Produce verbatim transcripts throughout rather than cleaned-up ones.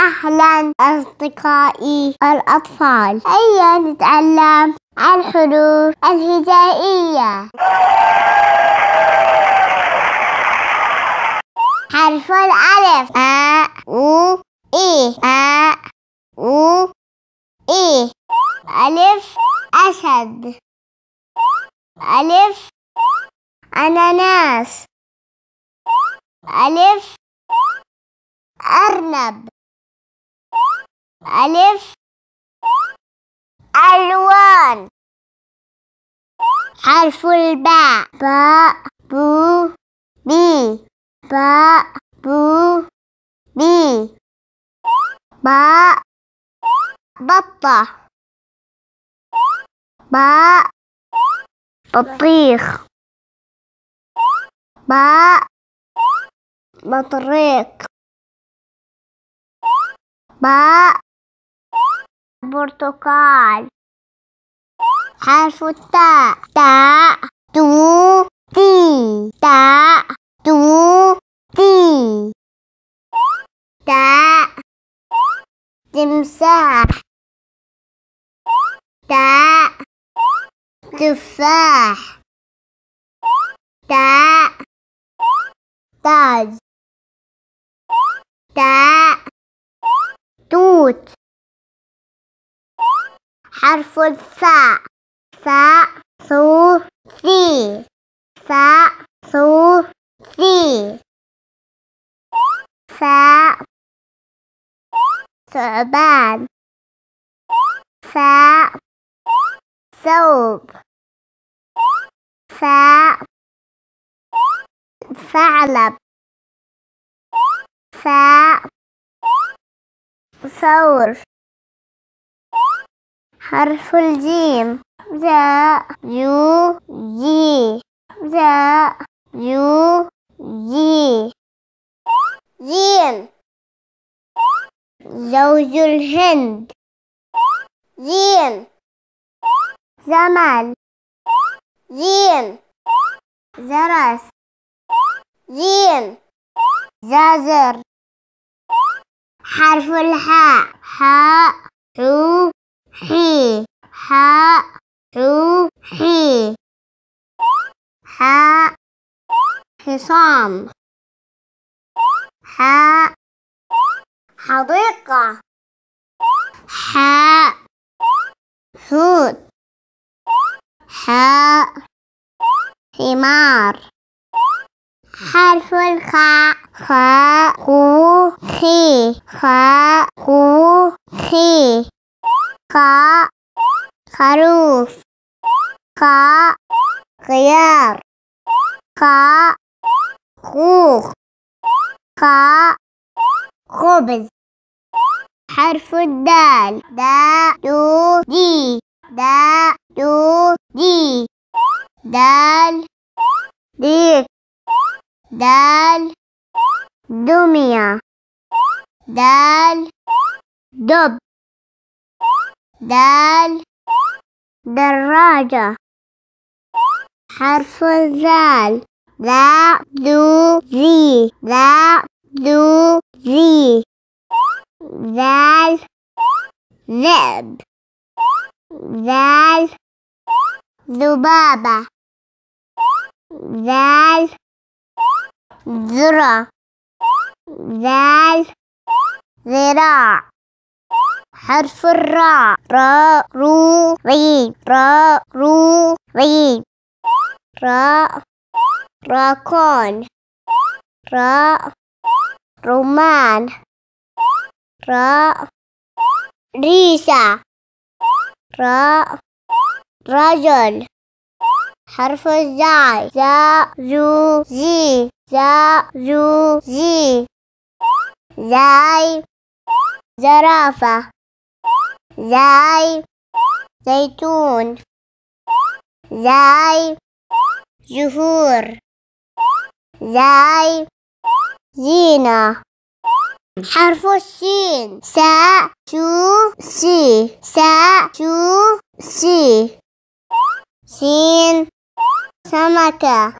أهلا أصدقائي الأطفال، هيا نتعلم الحروف الهجائية. حرف الألف أ أو إي أ أو إي. ألف أسد. ألف أناناس. ألف أرنب. ألف ألوان. حرف الباء باء بو بي باء بو بي. باء بطة. باء بطيخ. باء بطريق. باء برتقال. حرف التاء تاء تو تي تاء تو تي. تاء تمساح. تاء تفاح. تاء تاج. تاء توت. حرف الثاء ثاء ثو ثي ثاء ثو ثي. ثاء ثعبان. ثاء ثوب. ثاء ثعلب. ثاء ثور. حرف الجيم ذا يو جي ذا يو جي. جيم زوج الهند. جيم زمل. جيم زرس. جيم زازر. حرف الحاء حاء حو حي حاء حو حي. حاء حصان. حاء حديقة. حاء حوت. حاء حمار. حرف الخاء خاء خو خي خاء خو خي. خاء خروف. خاء خيار. خاء خوخ. خاء خبز. حرف الدال دا دو دي دا دو دي. دال ديك. دال دمية. دال دب. دال دراجة. حرف الذال ذا ذو ذي ذا ذو ذي. ذال ذئب. ذال ذبابة. ذال ذرة. ذال ذراع. حرف الراء راء رو ري راء رو ري. راء راكون. راء رمان. راء ريشة. راء رجل. حرف الزاي زا زو زي زا زو زي. زاي زرافة. زاي زيتون. زاي زهور. زاي زينة. حرف السين سا شو سي سا شو سي. سين سمكة.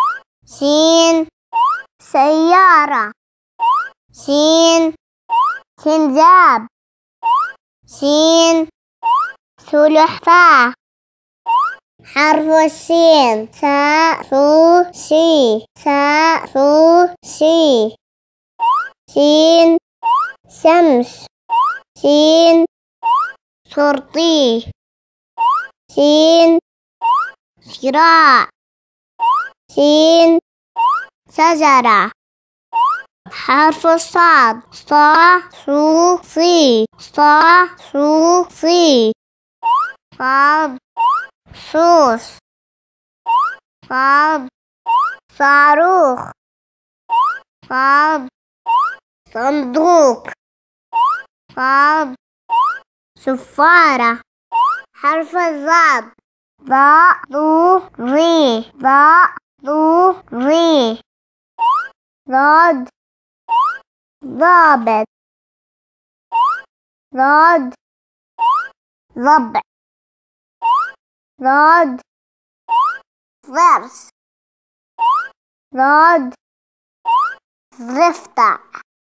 سين سيارة. سين سنجاب. سين سلحفاة. حرف السين سا سو سي سا سو سي. سين شمس. سين شرطي. سين شراع. سين شجرة. حرف الصاد صا سو صي صا سو صي. صاد صوص. صاد صاروخ. صاد صندوق. صاد صفارة. حرف الضاد ضاء ضو ضي ضاء ضو ضي. ضاد ضابط. ضاد ضبع. ضاد ضرس. ضاد ضفدع.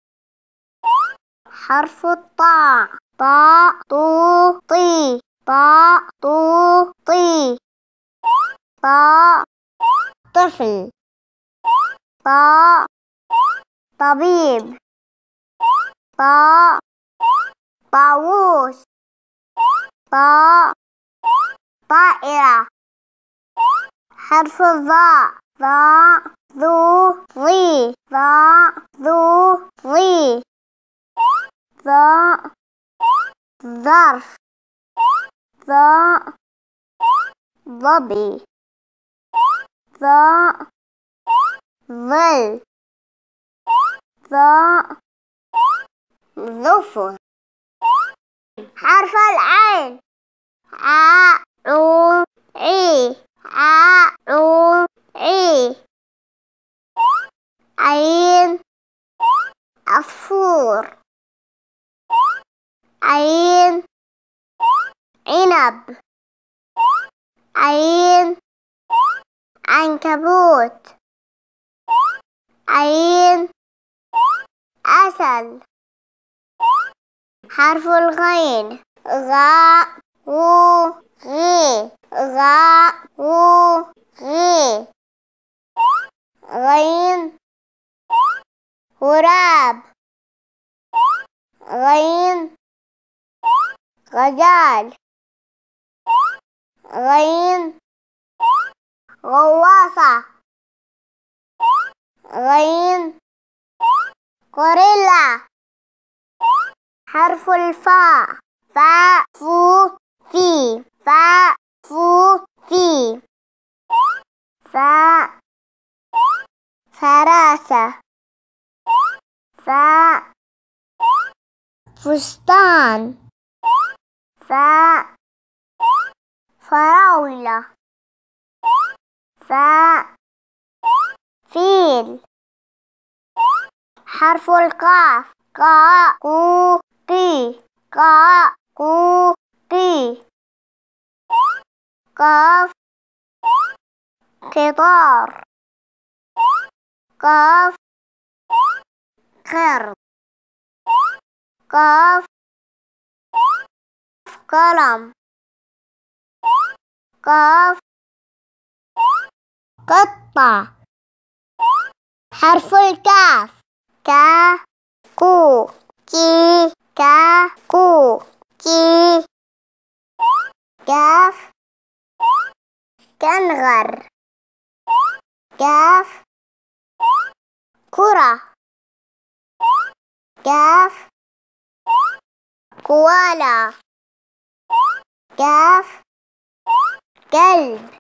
حرف الطاء طاء طو طي طاء طو طي. طاء طفل. طاء طبيب. طاء طاووس. طاء طائرة. حرف الظاء ظاء ذو ظي ظاء ذو ظي. ظاء ظرف. ظاء ظبي. ظاء ظل. ظاء ظفر. حرف العين ع عو عي ع عو عي. عين عصفور. عين عنب. عين عنكبوت. عين عسل. حرف الغين غاء غو غي غاء غو غي. غين غراب. غين غزال. غين غواصة. غين غوريلا. حرف الفاء فاء فو في فاء فو في. فاء فراسة. فاء فستان. فاء فراولة. فاء فيل. حرف القاف قا قو قي قا قو قي. قاف قطار. قاف قرد. قاف قلم. قاف قطة. حرف الكاف كا كو كي كا كو كي. كاف كنغر. كاف كرة. كاف كوالا. كاف كلب.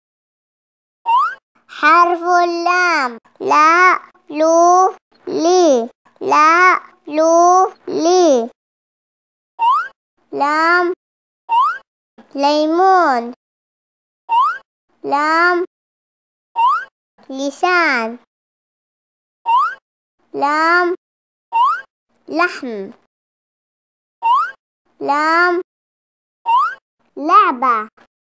حرف اللام لا لو لي لا لو لي. لام ليمون. لام لسان. لام لحم. لام لعبة.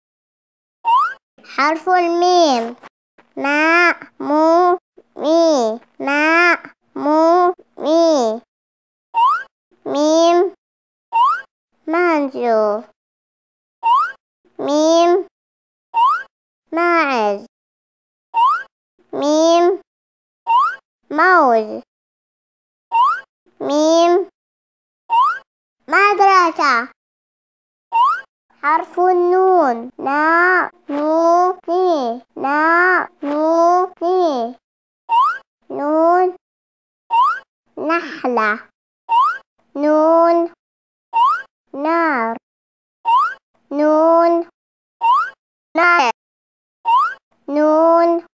حرف الميم ما مو مي ما مو مي. مي مانجو. ميم ماعز. ميم موز. ميم مدرسة. حرف النون. نا نو ني. نا نو ني. نون نحلة. نون نار. نون نار. نون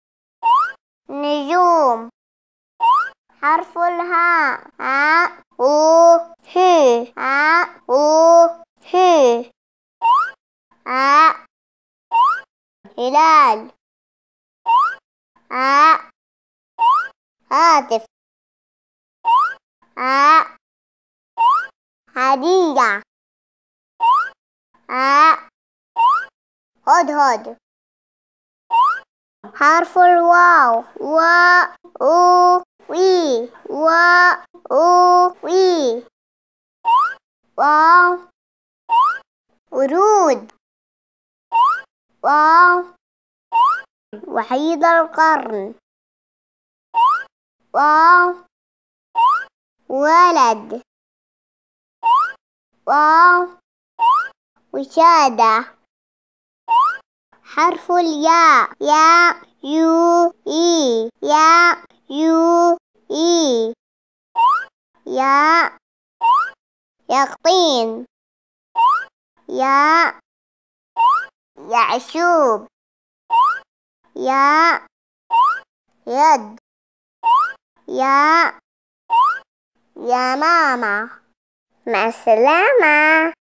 نجوم. حرف الهاء. ها او هي. ها او هي. ها هلال. ها هاتف. ها هدية. ها هدهد. حرف الواو. و او وي. و او وي. واو ورود. واو وحيد القرن. واو ولد. واو وشادة. حرف الياء. يا يو إي. يا يو إي. يا يقطين. يا يعشوب. يا يد. يا يا ماما. مع السلامة.